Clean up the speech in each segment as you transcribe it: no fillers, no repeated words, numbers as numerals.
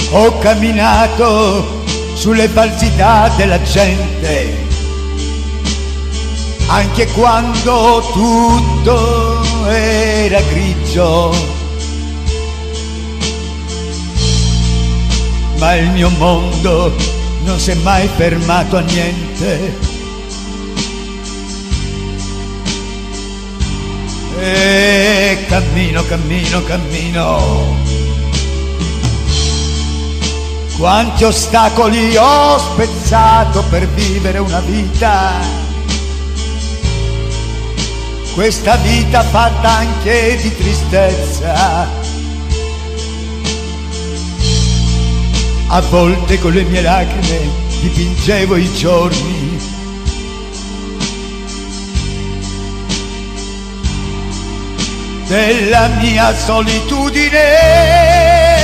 Ho camminato sulle falsità della gente, anche quando tutto era grigio, ma il mio mondo non si è mai fermato a niente. E cammino, cammino, cammino. Quanti ostacoli ho spezzato per vivere una vita, questa vita fatta anche di tristezza. A volte con le mie lacrime dipingevo i giorni, della mia solitudine,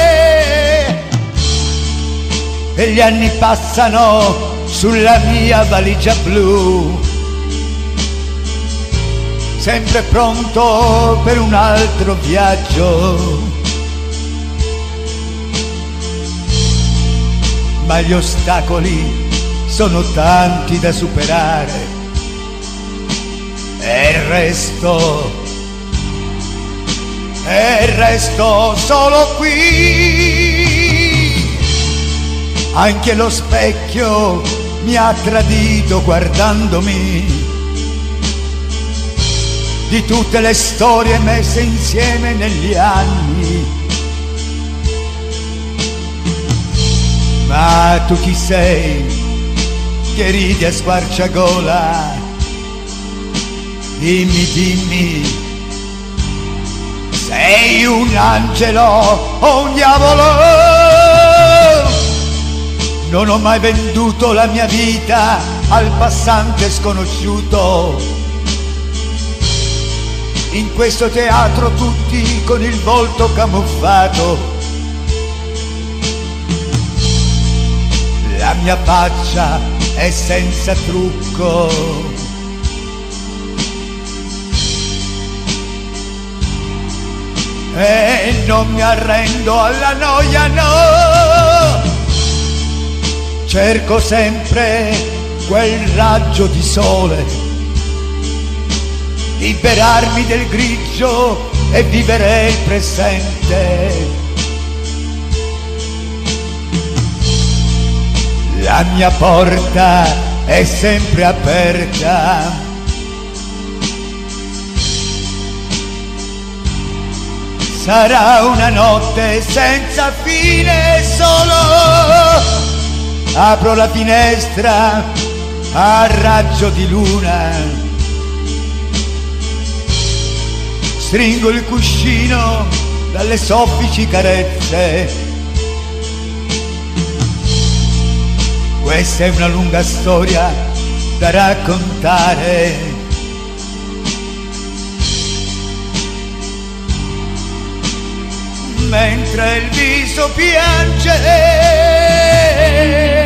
e gli anni passano sulla mia valigia blu, sempre pronto per un altro viaggio. Ma gli ostacoli sono tanti da superare e resto solo qui. Anche lo specchio mi ha tradito guardandomi, di tutte le storie messe insieme negli anni. Ma tu chi sei che ridi a squarciagola? Dimmi, dimmi, sei un angelo o un diavolo? Non ho mai venduto la mia vita al passante sconosciuto. In questo teatro tutti con il volto camuffato. La mia faccia è senza trucco. E non mi arrendo alla noia, no. Cerco sempre quel raggio di sole, liberarmi del grigio e vivere il presente. La mia porta è sempre aperta. Sarà una notte senza fine, solo apro la finestra a raggio di luna, stringo il cuscino dalle soffici carezze. Questa è una lunga storia da raccontare. Mentre il viso piange,